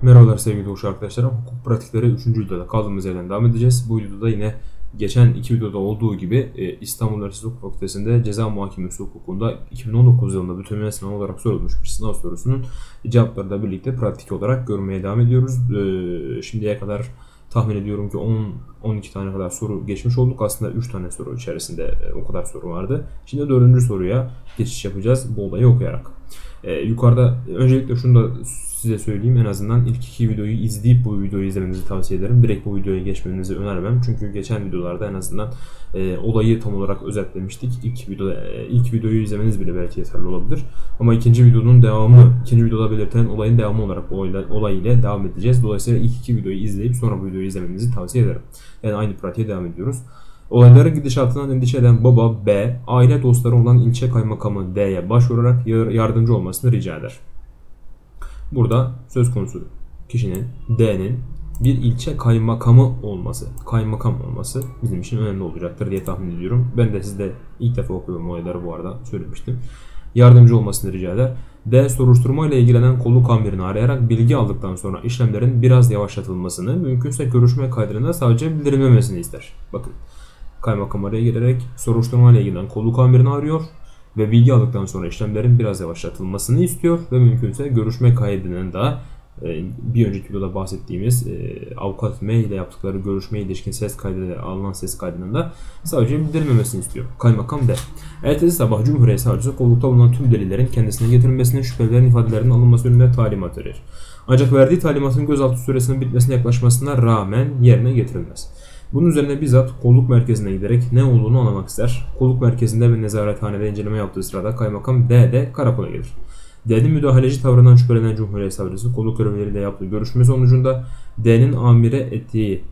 Merhabalar sevgili Doğuş arkadaşlarım. Hukuk pratikleri 3. videoda kaldığımız yerden devam edeceğiz. Bu videoda yine geçen iki videoda olduğu gibi İstanbul Üniversitesi Hukuk Fakültesi'nde ceza muhakemesi hukukunda 2019 yılında bütünleme sınavı olarak sorulmuş bir sınav sorusunun cevaplarıyla birlikte pratik olarak görmeye devam ediyoruz. Şimdiye kadar tahmin ediyorum ki 10-12 tane kadar soru geçmiş olduk. Aslında 3 tane soru içerisinde o kadar soru vardı. Şimdi 4. soruya geçiş yapacağız bu olayı okuyarak. Yukarıda öncelikle şunu da size söyleyeyim, en azından ilk iki videoyu izleyip bu videoyu izlemenizi tavsiye ederim. Direkt bu videoya geçmenizi önermem. Çünkü geçen videolarda en azından olayı tam olarak özetlemiştik. İlk videoyu izlemeniz bile belki yeterli olabilir. Ama ikinci videonun devamı, ikinci videoda belirtilen olayın devamı olarak bu olay ile devam edeceğiz. Dolayısıyla ilk iki videoyu izleyip sonra bu videoyu izlemenizi tavsiye ederim. Yani aynı pratiğe devam ediyoruz. Olayların gidişatından endişe eden baba B, aile dostları olan ilçe kaymakamı D'ye başvurarak yardımcı olmasını rica eder. Burada söz konusu kişinin D'nin bir ilçe kaymakam olması bizim için önemli olacaktır diye tahmin ediyorum. Ben de sizde ilk defa okuyorum olayları, bu arada söylemiştim. Yardımcı olmasını rica eder. D, soruşturma ile ilgilenen kolluk amirini arayarak bilgi aldıktan sonra işlemlerin biraz yavaşlatılmasını, mümkünse görüşme kaydında savcıya bildirilmemesini ister. Bakın, kaymakam araya girerek soruşturma ile ilgilenen kolluk amirini arıyor ve bilgi aldıktan sonra işlemlerin biraz yavaşlatılmasını istiyor ve mümkünse görüşme kaydının da bir önceki videoda bahsettiğimiz avukat M ile yaptıkları görüşmeye ilişkin ses kaydıyla alınan ses kaydının da savcıya bildirilmemesini istiyor. Kaymakam D. Ertesi sabah Cumhuriyet Savcısı kollukta bulunan tüm delillerin kendisine getirilmesini, şüphelilerin ifadelerinin alınması yönünde talimat verir. Ancak verdiği talimatın gözaltı süresinin bitmesine yaklaşmasına rağmen yerine getirilmez. Bunun üzerine bizzat kolluk merkezine giderek ne olduğunu anlamak ister. Kolluk merkezinde ve nezarethanede inceleme yaptığı sırada kaymakam D de karakola gelir. D'nin müdahaleci tavrından şüphelenen Cumhuriyet Savcısı kolluk görevlileriyle yaptığı görüşme sonucunda D'nin amire ettiği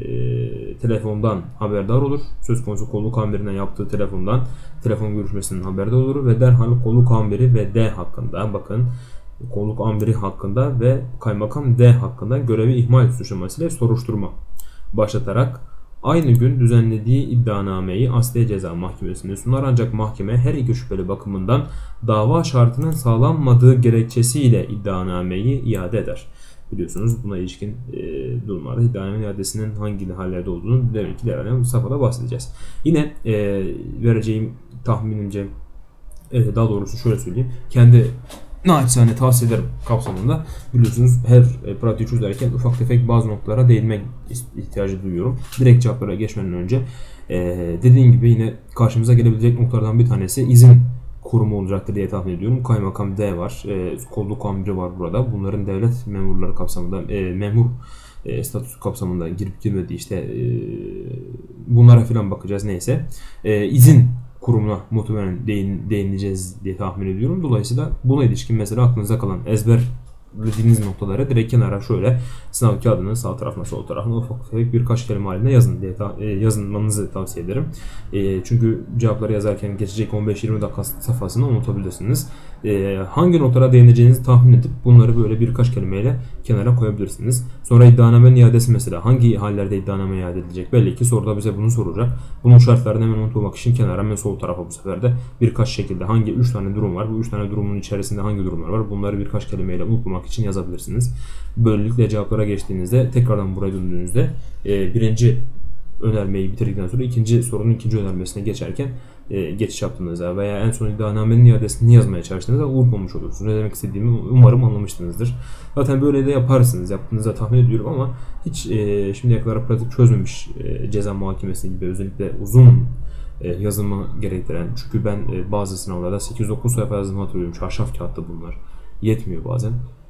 telefondan haberdar olur. Söz konusu kolluk amirine yaptığı telefon görüşmesinin haberdar olur ve derhal kolluk amiri ve D hakkında, bakın, kolluk amiri hakkında ve kaymakam D hakkında görevi ihmal suçlamasıyla soruşturma başlatarak aynı gün düzenlediği iddianameyi Asliye Ceza Mahkemesi'ne sunar, ancak mahkeme her iki şüpheli bakımından dava şartının sağlanmadığı gerekçesiyle iddianameyi iade eder. Biliyorsunuz buna ilişkin durumlarda iddianame iadesinin hangi hallerde olduğunu demek ki bu safhada bahsedeceğiz. Yine vereceğim tahminimce, daha doğrusu şöyle söyleyeyim, kendi naçizane tavsiye ederim kapsamında, biliyorsunuz her pratiği çözerken ufak tefek bazı noktalara değinmek ihtiyacı duyuyorum. Direkt cevaplara geçmeden önce dediğim gibi yine karşımıza gelebilecek noktalardan bir tanesi izin kurumu olacaktır diye tahmin ediyorum. Kaymakam D var, kolluk amiri var burada. Bunların devlet memurları kapsamında, memur statüsü kapsamında girip girmediği, işte bunlara filan bakacağız, neyse. İzin kurumuna muhtemelen değineceğiz diye tahmin ediyorum. Dolayısıyla buna ilişkin mesela aklınıza kalan ezberlediğiniz noktaları direkt kenara şöyle sınav kağıdının sağ tarafına sol tarafına ufak tefek birkaç kelime halinde yazın diye yazmanızı tavsiye ederim. Çünkü cevapları yazarken geçecek 15-20 dakika safhasını unutabilirsiniz. Hangi noktalara değineceğinizi tahmin edip bunları böyle birkaç kelimeyle kenara koyabilirsiniz. Sonra iddianame iadesi, mesela hangi hallerde iddianame iade edilecek? Belli ki soruda bize bunu soracak. Bunun şartlarını hemen unutmak için kenara, hemen sol tarafa bu sefer de birkaç şekilde hangi 3 tane durum var? Bu 3 tane durumun içerisinde hangi durumlar var? Bunları birkaç kelimeyle unutmamak için yazabilirsiniz. Böylelikle cevaplara geçtiğinizde, tekrardan buraya döndüğünüzde birinci önermeyi bitirdikten sonra ikinci sorunun ikinci önermesine geçerken geçiş yaptığınızda veya en son iddianamenin iadesini yazmaya çalıştığınızda unutmamış olursunuz. Ne demek istediğimi umarım anlamışsınızdır. Zaten böyle de yaparsınız, yaptığınızda tahmin ediyorum, ama hiç şimdiye kadar pratik çözmemiş ceza muhakemesi gibi özellikle uzun yazımı gerektiren, çünkü ben bazı sınavlarda 8-9 sayfa yazdığımı hatırlıyorum. Çarşaf kağıtta bunlar. Yetmiyor bazen.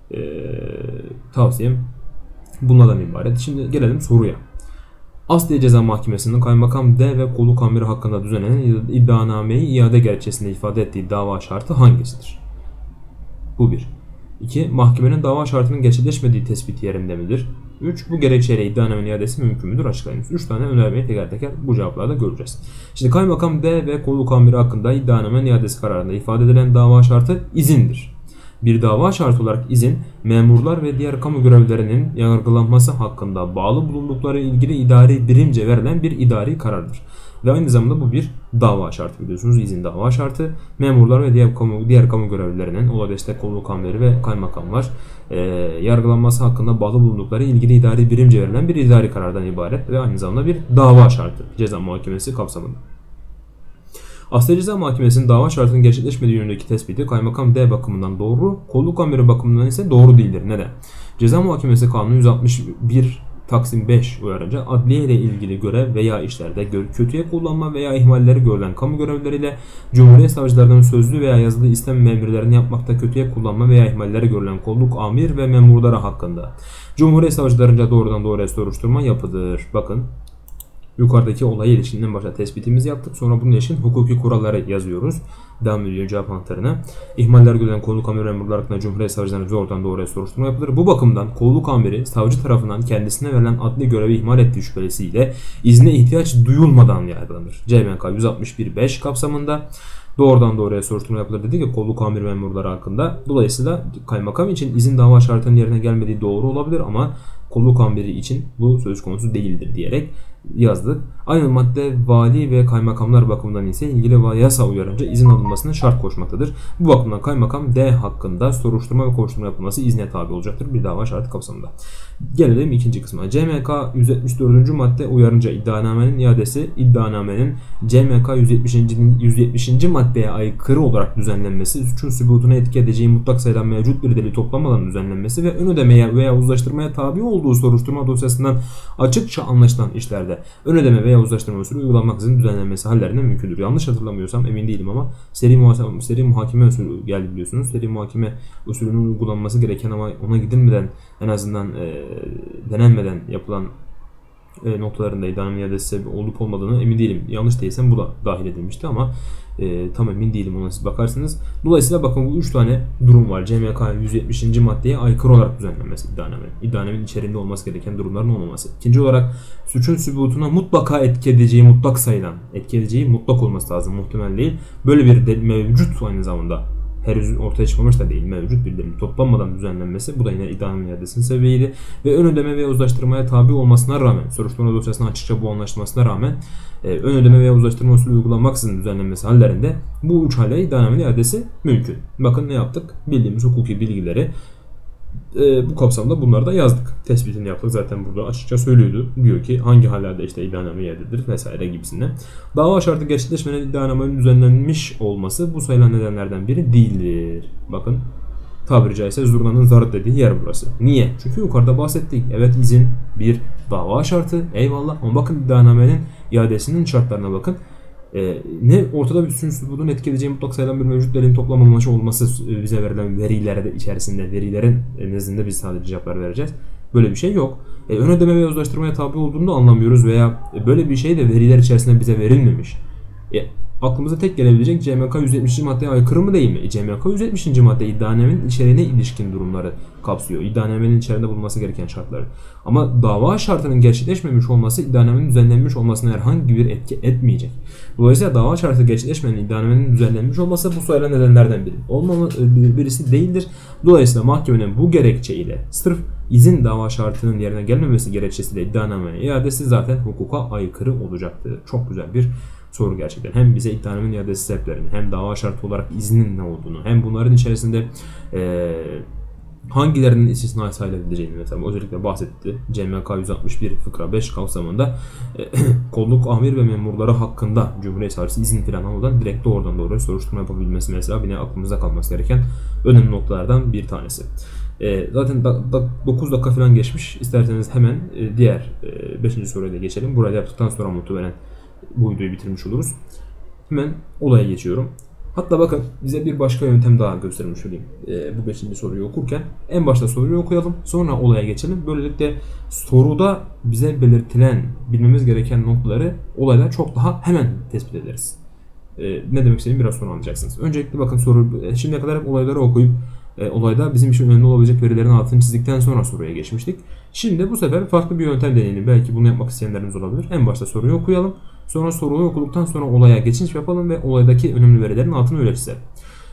Tavsiyem bunlardan ibaret. Şimdi gelelim soruya. Asliye Ceza Mahkemesi'nin kaymakam D ve kolluk amiri hakkında düzenlenen iddianameyi iade gerekçesinde ifade ettiği dava şartı hangisidir? Bu 1. 2. Mahkemenin dava şartının gerçekleşmediği tespiti yerinde midir? 3. Bu gerekçeyle iddianamenin iadesi mümkün müdür? Açıklayınız. 3 tane önermeyi teker teker bu cevaplarda göreceğiz. Şimdi kaymakam D ve kolluk amiri hakkında iddianamenin iadesi kararında ifade edilen dava şartı izindir. Bir dava şartı olarak izin, memurlar ve diğer kamu görevlilerinin yargılanması hakkında bağlı bulundukları ilgili idari birimce verilen bir idari karardır. Ve aynı zamanda bu bir dava şartı, biliyorsunuz, izin dava şartı. Memurlar ve diğer kamu görevlilerinin olay destek kolluk amirleri ve kaymakamlar yargılanması hakkında bağlı bulundukları ilgili idari birimce verilen bir idari karardan ibaret ve aynı zamanda bir dava şartı ceza muhakemesi kapsamında. Asliye Ceza Mahkemesi'nin dava şartının gerçekleşmediği yönündeki tespiti kaymakam D bakımından doğru, kolluk amiri bakımından ise doğru değildir. Neden? Ceza Muhakemesi Kanunu 161 Taksim 5 uyarınca adliye ile ilgili görev veya işlerde kötüye kullanma veya ihmalleri görülen kamu görevlileriyle Cumhuriyet Savcılarının sözlü veya yazılı istem emirlerini yapmakta kötüye kullanma veya ihmalleri görülen kolluk amir ve memurları hakkında Cumhuriyet Savcılarınca doğrudan doğruya soruşturma yapılır. Bakın, yukarıdaki olaya ilişkin en başta tespitimizi yaptık. Sonra bunun için hukuki kuralları yazıyoruz. Devam ediyor cevap anahtarına. İhmaller görülen kolluk amiri memurlar hakkında Cumhuriyet Savcılarına doğrudan doğruya soruşturma yapılır. Bu bakımdan kolluk amiri savcı tarafından kendisine verilen adli görevi ihmal ettiği şüphelisiyle izne ihtiyaç duyulmadan yargılanır. CMK 161.5 kapsamında doğrudan doğruya soruşturma yapılır dedi ki kolluk amir memurları hakkında. Dolayısıyla kaymakam için izin dava şartının yerine gelmediği doğru olabilir ama kolluk amiri için bu söz konusu değildir diyerek yazdık. Aynı madde vali ve kaymakamlar bakımından ise ilgili yasa uyarınca izin alınmasına şart koşmaktadır. Bu bakımdan kaymakam D hakkında soruşturma ve kovuşturma yapılması izne tabi olacaktır bir dava şartı kapsamında. Gelelim ikinci kısma. CMK 174. madde uyarınca iddianamenin iadesi iddianamenin CMK 170. maddeye aykırı olarak düzenlenmesi, suçun sübutuna etki edeceği mutlak sayıdan mevcut bir delil toplamadan düzenlenmesi ve ön ödemeye veya uzlaştırmaya tabi olduğu soruşturma dosyasından açıkça anlaşılan işlerde ön ödeme veya uzlaştırma usulü uygulanmaksızın düzenlenmesi hallerinde mümkündür. Yanlış hatırlamıyorsam, emin değilim ama seri muhakeme usulü geldi biliyorsunuz. Seri muhakeme usulünün uygulanması gereken ama ona gidilmeden, en azından denenmeden yapılan noktalarında iddianame iadesi olup olmadığını emin değilim. Yanlış değilsem bu da dahil edilmişti ama tam emin değilim, ona siz bakarsınız. Dolayısıyla bakın, bu 3 tane durum var. CMK 170. maddeye aykırı olarak düzenlenmesi iddianame. İddianamenin içerisinde olması gereken durumların olmaması. İkinci olarak suçun sübutuna mutlaka etki edeceği mutlak sayılan, etki edeceği mutlak olması lazım, muhtemel değil. Böyle bir mevcut aynı zamanda. Henüz ortaya çıkmamış da değil, mevcut bir delil toplanmadan düzenlenmesi, bu da yine iddianame iadesinin sebebiydi. Ve ön ödeme ve uzlaştırmaya tabi olmasına rağmen, soruşturma dosyasına açıkça bu anlaşılmasına rağmen ön ödeme veya uzlaştırma usulü uygulanmaksızın düzenlenmesi hallerinde bu üç hale iddianame iadesi mümkün. Bakın ne yaptık? Bildiğimiz hukuki bilgileri bu kapsamda bunları da yazdık. Tespitini yaptık. Zaten burada açıkça söylüyordu. Diyor ki hangi hallerde işte iddianame iadedir vesaire gibisinden. Dava şartı gerçekleşmeden iddianamenin düzenlenmiş olması bu sayılan nedenlerden biri değildir. Bakın, tabiri caizse zurnanın zarı dediği yer burası. Niye? Çünkü yukarıda bahsettik. Evet, izin bir dava şartı. Eyvallah. Ama bakın iddianamenin iadesinin şartlarına bakın. Ne ortada bir suçun sübutunu etki edeceği mutlak sayılan bir mevcut delilin toplam amacı olması bize verilen verilerde içerisinde, verilerin nezdinde biz sadece cevaplar vereceğiz. Böyle bir şey yok. Ön ödeme ve uzlaştırmaya tabi olduğunu da anlamıyoruz veya böyle bir şey de veriler içerisinde bize verilmemiş. Aklımıza tek gelebilecek CMK 170. maddeye aykırı mı değil mi? CMK 170. madde iddianamenin içeriğine ilişkin durumları kapsıyor. İddianamenin içerisinde bulunması gereken şartları. Ama dava şartının gerçekleşmemiş olması iddianamenin düzenlenmiş olmasına herhangi bir etki etmeyecek. Dolayısıyla dava şartı gerçekleşmeyen iddianamenin düzenlenmiş olması bu sayılan nedenlerden birisi değildir. Dolayısıyla mahkemenin bu gerekçe ile sırf izin dava şartının yerine gelmemesi gerekçesiyle iddianame iadesi zaten hukuka aykırı olacaktır. Çok güzel bir soru gerçekten. Hem bize iddianamenin iadesi sebeplerini, hem dava şartı olarak iznin ne olduğunu, hem bunların içerisinde hangilerinin istisna sayılabileceğini mesela özellikle bahsetti. CMK 161 fıkra 5 kapsamında kolluk amir ve memurları hakkında Cumhuriyet Savcısı izin falan almadan direkt doğrudan doğruya soruşturma yapabilmesi mesela yine aklımızda kalması gereken önemli noktalardan bir tanesi. Zaten 9 dakika falan geçmiş. İsterseniz hemen diğer 5. soruya da geçelim. Burayı yaptıktan sonra muhtemelen bu videoyu bitirmiş oluruz. Hemen olaya geçiyorum. Hatta bakın, bize bir başka yöntem daha göstermiş olayım. Bu 5. soruyu okurken en başta soruyu okuyalım, sonra olaya geçelim. Böylelikle soruda bize belirtilen, bilmemiz gereken noktaları olayda çok daha hemen tespit ederiz. Ne demek istediğimi biraz sonra anlayacaksınız. Öncelikle bakın, şimdiye kadar hep olayları okuyup olayda bizim için önemli olabilecek verilerin altını çizdikten sonra soruya geçmiştik. Şimdi bu sefer farklı bir yöntem deneyelim. Belki bunu yapmak isteyenlerimiz olabilir. En başta soruyu okuyalım. Sonra soruyu okuduktan sonra olaya geçiş yapalım ve olaydaki önemli verilerin altını öyle çizelim.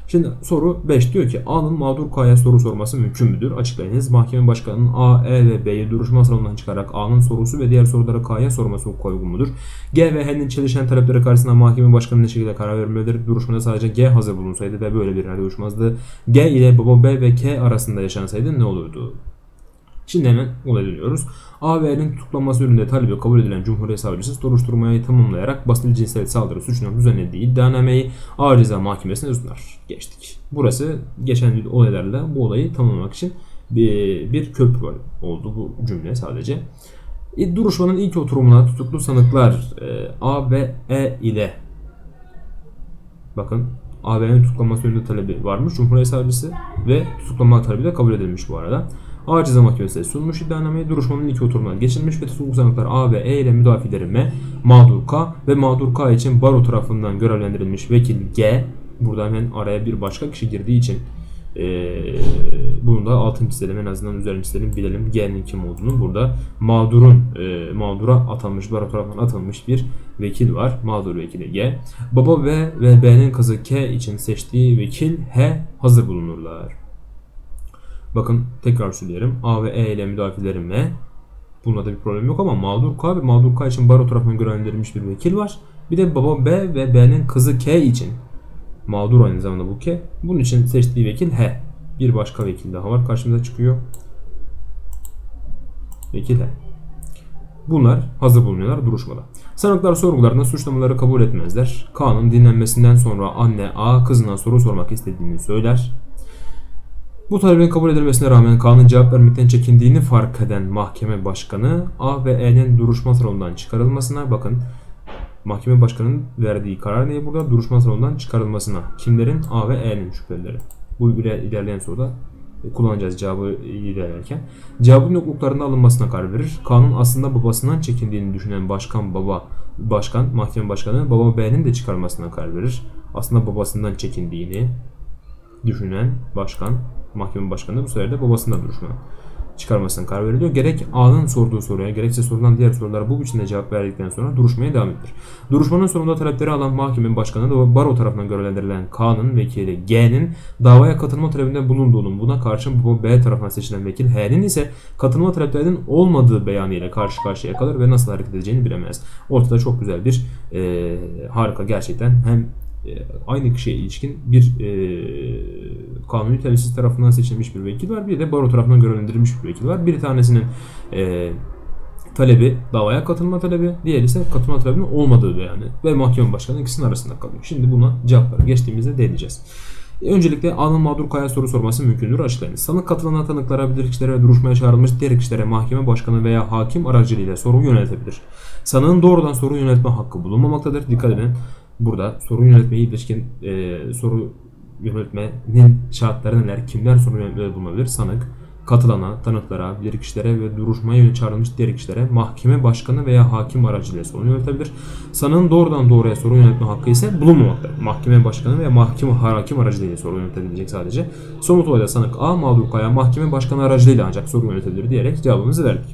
Şimdi soru 5 diyor ki A'nın mağdur K'ya soru sorması mümkün müdür? Açıklayınız. Mahkeme başkanının A, E ve B'yi duruşma salonundan çıkararak A'nın sorusu ve diğer soruları K'ya sorması hukuka uygun mudur? G ve H'nin çelişen talepleri karşısında mahkeme başkanı ne şekilde karar vermelidir? Duruşmada sadece G hazır bulunsaydı ve böyle bir irade uyuşmazdı. G ile baba B ve K arasında yaşansaydı ne olurdu? Şimdi hemen olaya dönüyoruz. A ve L'nin tutuklanması yönünde talebi kabul edilen Cumhuriyet Savcısı soruşturmayı tamamlayarak basit cinsel saldırı suçundan düzenlediği iddianameyi Ağır Ceza Mahkemesi'ne sunar. Geçtik. Burası geçen olaylarla bu olayı tamamlamak için bir köprü oldu bu cümle sadece. Duruşmanın ilk oturumuna tutuklu sanıklar A ve E ile bakın A ve L'nin tutuklanması yönünde talebi varmış Cumhuriyet Savcısı ve tutuklanma talebi de kabul edilmiş bu arada. Ağır Ceza Mahkemesi'ne sunmuş iddianameyi duruşmanın ilk oturumuna geçilmiş ve tutuklu sanıklar A ve E ile müdafileri M, mağdur K ve mağdur K için baro tarafından görevlendirilmiş vekil G. Burada hemen araya bir başka kişi girdiği için bunu da altını çizelim, en azından üzerine çizelim, bilelim G'nin kim olduğunu. Burada mağdura atanmış, baro tarafından atılmış bir vekil var. Mağdur vekili G. Baba V ve B'nin kızı K için seçtiği vekil H hazır bulunurlar. Bakın tekrar söyleyelim. A ve E ile müdafileri M. Bunda da bir problem yok ama mağdur K ve mağdur K için baro tarafından görevlendirilmiş bir vekil var. Bir de baba B ve B'nin kızı K için mağdur aynı zamanda bu K. Bunun için seçtiği vekil H. Bir başka vekil daha var. Karşımıza çıkıyor. Vekil H. Bunlar hazır bulunuyorlar duruşmada. Sanıklar sorgularında suçlamaları kabul etmezler. K'nın dinlenmesinden sonra anne A kızına soru sormak istediğini söyler. Bu talebin kabul edilmesine rağmen K'nın cevap vermekten çekindiğini fark eden mahkeme başkanı A ve E'nin duruşma salonundan çıkarılmasına, bakın mahkeme başkanının verdiği karar ne burada? Duruşma salonundan çıkarılmasına. Kimlerin? A ve E'nin şüphelileri. Bu ilerleyen soruda kullanacağız cevabı ilerlerken. Cevabın yokluklarında alınmasına karar verir. K'nın aslında babasından çekindiğini düşünen mahkeme başkanı baba B'nin de çıkarılmasına karar verir. Aslında babasından çekindiğini düşünen mahkeme başkanı bu sefer de babasından duruşma çıkarmasına karar veriliyor. Gerek A'nın sorduğu soruya gerekse sorulan diğer sorulara bu biçimde cevap verdikten sonra duruşmaya devam edilir. Duruşmanın sonunda talepleri alan mahkeme başkanı da baro tarafından görevlendirilen K'nın vekili G'nin davaya katılma talebinde bulunduğunun, buna karşın bu B tarafından seçilen vekil H'nin ise katılma taleplerinin olmadığı beyanıyla karşı karşıya kalır ve nasıl hareket edeceğini bilemez. Ortada çok güzel bir harika gerçekten, hem aynı kişiye ilişkin bir kanuni temsilci tarafından seçilmiş bir vekil var. Bir de baro tarafından görevlendirilmiş bir vekil var. Bir tanesinin talebi davaya katılma talebi, diğeri ise katılma talebinin olmadığı beyanı ve mahkeme başkanı ikisinin arasında kalıyor. Şimdi buna cevapları geçtiğimizde değineceğiz. Öncelikle A'nın mağdur K'ya soru sorması mümkündür, açıklayınız. Sanık katılan tanıklara, bilirkişilere ve duruşmaya çağrılmış diğer kişilere mahkeme başkanı veya hakim aracılığıyla soru yöneltebilir. Sanığın doğrudan soru yöneltme hakkı bulunmamaktadır. Dikkat edin. Burada soru yöneltmeye ilişkin soru yöneltmenin şartları neler? Kimler soru yöneltmede bulunabilir? Sanık, katılana, tanıklara, bilirkişilere ve duruşmaya çağrılmış diğer kişilere mahkeme başkanı veya hakim aracılığıyla soru yöneltebilir. Sanığın doğrudan doğruya soru yöneltme hakkı ise bulunmamaktadır. Mahkeme başkanı veya hakim aracılığıyla soru yöneltebilecek sadece. Somut olayda sanık A mağdur K'ya mahkeme başkanı aracılığıyla ancak soru yöneltebilir diyerek cevabımızı verdik.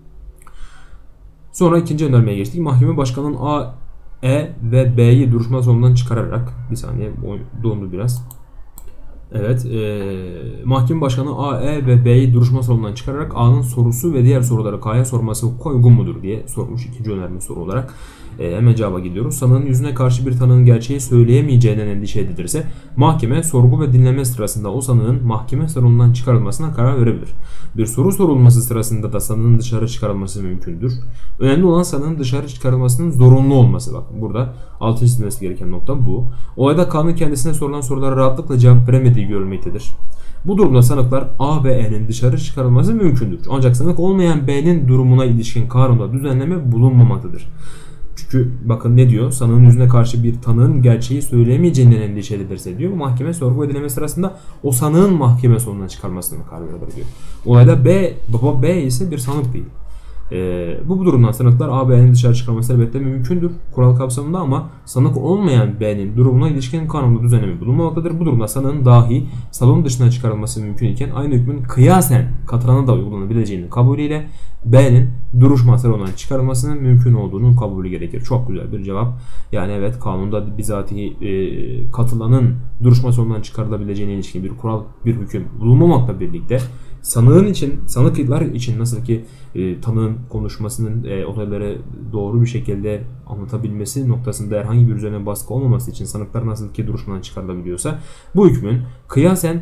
Sonra ikinci önermeye geçtik. Mahkeme başkanının A, E ve B'yi duruşma salonundan çıkararak, bir saniye dondu biraz. Evet, mahkeme başkanı A, E ve B'yi duruşma salonundan çıkararak A'nın sorusu ve diğer soruları K'ya sorması hukuka uygun mudur diye sormuş ikinci önerme soru olarak. Hemen cevaba gidiyoruz. Sanığın yüzüne karşı bir tanığın gerçeği söyleyemeyeceğinden endişe edilirse mahkeme sorgu ve dinleme sırasında o sanığın mahkeme salonundan çıkarılmasına karar verebilir. Bir soru sorulması sırasında da sanığın dışarı çıkarılması mümkündür. Önemli olan sanığın dışarı çıkarılmasının zorunlu olması. Bakın burada altını çizilmesi gereken nokta bu. Olayda kanun kendisine sorulan sorulara rahatlıkla cevap veremediği görülmektedir. Bu durumda sanıklar A ve E'nin dışarı çıkarılması mümkündür. Ancak sanık olmayan B'nin durumuna ilişkin kanunda düzenleme bulunmamaktadır. Çünkü bakın ne diyor? Sanığın yüzüne karşı bir tanığın gerçeği söyleyemeyeceğinden endişe edilirse diyor. Mahkeme sorgu ve dinleme sırasında o sanığın mahkeme sonuna çıkarmasını karar verir diyor. Olayda baba B ise bir sanık değil. Bu durumdan sanıklar A, B'nin dışarı çıkarılması elbette mümkündür kural kapsamında ama sanık olmayan B'nin durumuna ilişkin kanunda düzenleme bulunmamaktadır. Bu durumda sanığın dahi salon dışına çıkarılması mümkün iken aynı hükmün kıyasen katılana da uygulanabileceğinin kabulüyle B'nin duruşma salonundan çıkarılmasının mümkün olduğunun kabulü gerekir. Çok güzel bir cevap. Yani evet, kanunda bizatihi katılanın duruşma salonundan çıkarılabileceğine ilişkin bir kural, bir hüküm bulunmamakla birlikte sanıklar için nasıl ki tanığın konuşmasının olayları doğru bir şekilde anlatabilmesi noktasında herhangi bir üzerine baskı olmaması için sanıklar nasıl ki duruşmadan çıkarılabiliyorsa bu hükmün kıyasen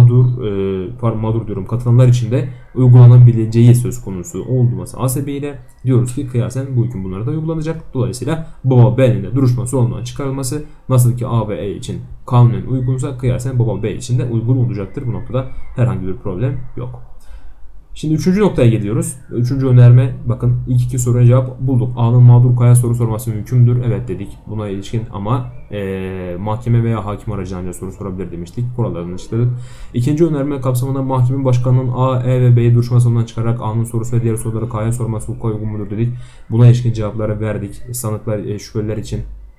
katılanlar için de uygulanabileceği söz konusu olması hasebiyle diyoruz ki kıyasen bu hüküm bunlara da uygulanacak. Dolayısıyla baba B'nin de duruşma salonundan çıkarılması nasıl ki A ve E için kanunen uygunsa kıyasen baba B için de uygun olacaktır. Bu noktada herhangi bir problem yok. Şimdi 3. noktaya geliyoruz. 3. önerme, bakın ilk iki soruya cevap bulduk. A'nın mağdur K'ya soru sorması mümkün müdür? Evet dedik. Buna ilişkin ama mahkeme veya hakim aracılığıyla soru sorabilir demiştik. Kurallarını işledik. İkinci önerme kapsamında mahkemenin başkanının A, E ve B'yi duruşma salonundan çıkararak A'nın sorusu ve diğer soruları K'ya sorması hukuka uygun mudur dedik. Buna ilişkin cevapları verdik. Sanıklar, şüpheliler için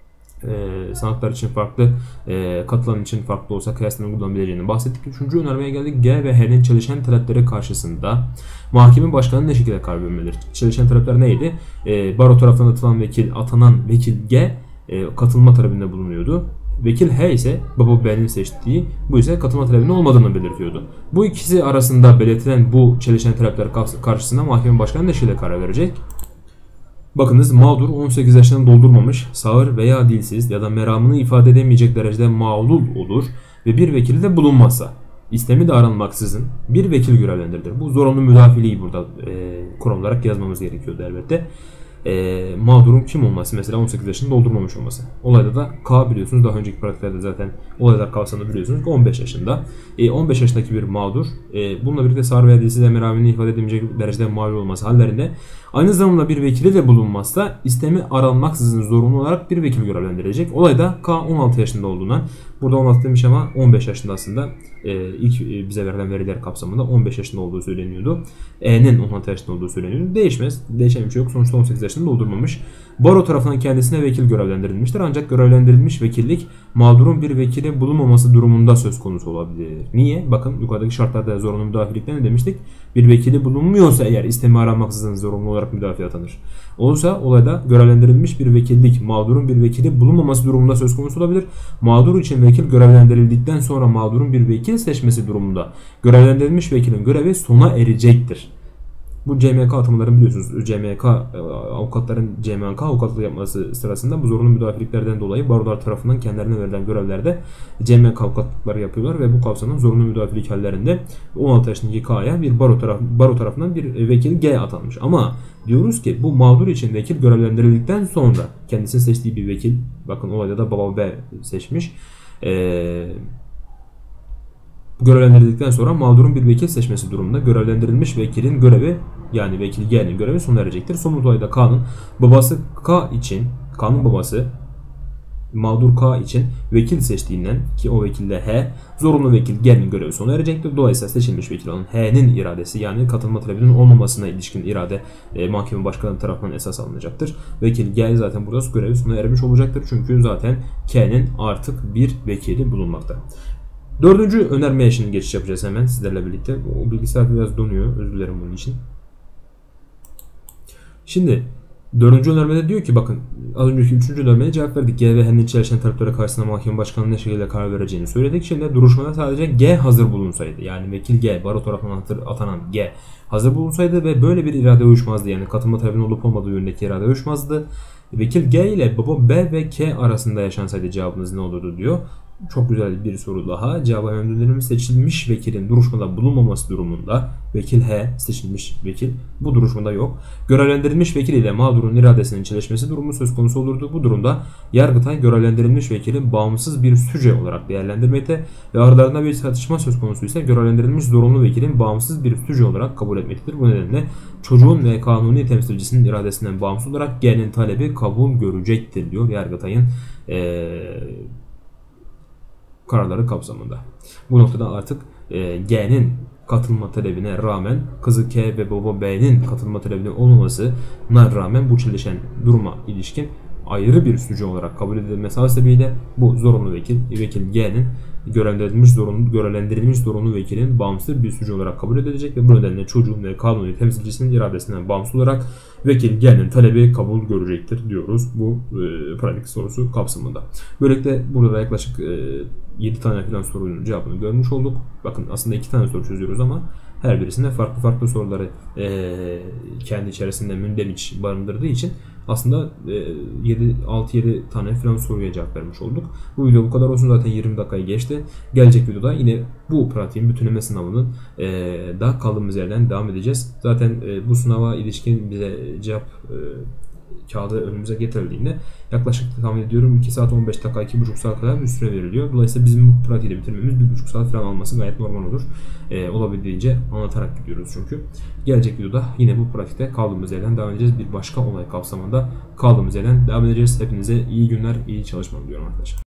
sanatlar için farklı, katılan için farklı olsa kıyasla uygulanabileceğini bahsettik. Üçüncü önermeye geldik. G ve H'nin çelişen talepleri karşısında mahkeme başkanı ne şekilde karar vermelidir? Çelişen talepler neydi? Baro tarafından atanan vekil G katılma talebinde bulunuyordu. Vekil H ise baba B'nin seçtiği, bu ise katılma talebinin olmadığını belirtiyordu. Bu ikisi arasında belirtilen bu çelişen talepler karşısında mahkeme başkanı ne şekilde karar verecek? Bakınız, mağdur 18 yaşını doldurmamış, sağır veya dilsiz ya da meramını ifade edemeyecek derecede mağlul olur ve bir vekili de bulunmazsa istemi de aranmaksızın bir vekil görevlendirilir. Bu zorunlu müdafiliği burada kural olarak yazmamız gerekiyordu elbette. Mağdurun kim olması, mesela 18 yaşını doldurmamış olması. Olayda da K, biliyorsunuz daha önceki pratiklerde zaten olaylar kapsamında biliyorsunuz ki 15 yaşında. 15 yaşındaki bir mağdur bununla birlikte sağır veya dilsiz meramını ifade edemeyecek derecede mağlul olması hallerinde aynı zamanda bir vekili de bulunmazsa istemi aranmaksızın zorunlu olarak bir vekil görevlendirecek. Olayda K 16 yaşında olduğundan, burada 16 demiş ama 15 yaşında aslında ilk bize verilen veriler kapsamında 15 yaşında olduğu söyleniyordu. E'nin 16 yaşında olduğu söyleniyordu. Değişmez. Değişen bir şey yok. Sonuçta 18 yaşını doldurmamış. Baro tarafından kendisine vekil görevlendirilmiştir. Ancak görevlendirilmiş vekillik mağdurun bir vekili bulunmaması durumunda söz konusu olabilir. Niye? Bakın yukarıdaki şartlarda zorunlu müdafilikte ne demiştik? Bir vekili bulunmuyorsa eğer istemi aranmaksızın zorunlu olarak müdafi atanır. Olursa olayda görevlendirilmiş bir vekillik mağdurun bir vekili bulunmaması durumunda söz konusu olabilir. Mağdur için vekil görevlendirildikten sonra mağdurun bir vekil seçmesi durumunda görevlendirilmiş vekilin görevi sona erecektir. Bu CMK atamaların biliyorsunuz, avukatların CMK avukatlığı yapması sırasında bu zorunlu müdafiliklerden dolayı barolar tarafından kendilerine verilen görevlerde CMK avukatlıkları yapıyorlar ve bu kapsamda zorunlu müdafilik hallerinde 16 yaşındaki K'ya bir baro tarafından bir vekil G atanmış. Ama diyoruz ki bu mağdur için vekil görevlendirildikten sonra kendisinin seçtiği bir vekil, bakın olayda da baba B seçmiş. Görevlendirildikten sonra mağdurun bir vekil seçmesi durumunda görevlendirilmiş vekilin görevi, yani vekil G'nin görevi sona erecektir. Somut olayda K'nın babası K'nın babası mağdur K için vekil seçtiğinden, ki o vekilde H, zorunlu vekil G'nin görevi sona erecektir. Dolayısıyla seçilmiş vekil olan H'nin iradesi, yani katılma talebinin olmamasına ilişkin irade mahkeme başkanı tarafından esas alınacaktır. Vekil G zaten burada görevi sona ermiş olacaktır. Çünkü zaten K'nin artık bir vekili bulunmakta. Dördüncü önermeye şimdi geçiş yapacağız hemen sizlerle birlikte. O bilgisayar biraz donuyor. Özür dilerim bunun için. Şimdi dördüncü önermede diyor ki, bakın az önceki üçüncü önermeye cevap verdik. G ve H'nin çelişen taleplere karşısında mahkeme başkanının ne şekilde karar vereceğini söyledik. Şimdi duruşmada sadece G hazır bulunsaydı, yani vekil G, baro tarafından atanan G hazır bulunsaydı ve böyle bir irade uyuşmazdı, yani katılma talebinin olup olmadığı yönündeki irade uyuşmazdı. Vekil G ile baba B ve K arasında yaşansaydı cevabınız ne olurdu diyor. Çok güzel bir soru daha. Cevabı önerdiğim seçilmiş vekilin duruşmada bulunmaması durumunda vekil H, seçilmiş vekil, bu duruşmada yok. Görevlendirilmiş vekil ile mağdurun iradesinin çelişmesi durumu söz konusu olurdu. Bu durumda Yargıtay görevlendirilmiş vekili bağımsız bir süce olarak değerlendirmekte ve aralarında bir tartışma söz konusu ise görevlendirilmiş zorunlu vekilin bağımsız bir süce olarak kabul etmektedir. Bu nedenle çocuğun ve kanuni temsilcisinin iradesinden bağımsız olarak G'nin talebi kabul görecektir diyor Yargıtay'ın kararları kapsamında. Bu noktada artık G'nin katılma talebine rağmen kızı K ve baba B'nin katılma talebine olmamasına rağmen bu çelişen duruma ilişkin ayrı bir suçu olarak kabul edilmesi hasebiyle bu zorunlu vekil G'nin görevlendirilmiş zorunlu vekilin bağımsız bir suçu olarak kabul edilecek ve bu nedenle çocuğun ve kanuni temsilcisinin iradesinden bağımsız olarak vekil G'nin talebi kabul görecektir diyoruz bu pratik sorusu kapsamında. Böylelikle burada da yaklaşık 7 tane falan sorunun cevabını görmüş olduk. Bakın aslında 2 tane soru çözüyoruz ama her birisinde farklı soruları kendi içerisinde mündemiş barındırdığı için aslında 6-7 tane falan soruya cevap vermiş olduk. Bu video bu kadar olsun, zaten 20 dakikayı geçti. Gelecek videoda yine bu pratiğin bütünleme sınavının da kaldığımız yerden devam edeceğiz. Zaten bu sınava ilişkin bize cevap kağıdı önümüze getirildiğinde yaklaşık tahmin ediyorum 2 saat 15 dakika 2,5 saat kadar bir süre veriliyor. Dolayısıyla bizim bu pratiği de bitirmemiz 1,5 saat falan alması gayet normal olur. Olabildiğince anlatarak gidiyoruz çünkü. Gelecek videoda yine bu pratikte kaldığımız yerden devam edeceğiz. Bir başka olay kapsamında kaldığımız yerden devam edeceğiz. Hepinize iyi günler, iyi çalışmalar diliyorum arkadaşlar.